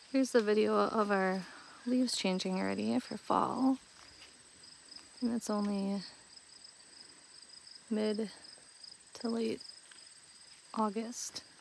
Here's the video of our leaves changing already for fall. And it's only mid to late August.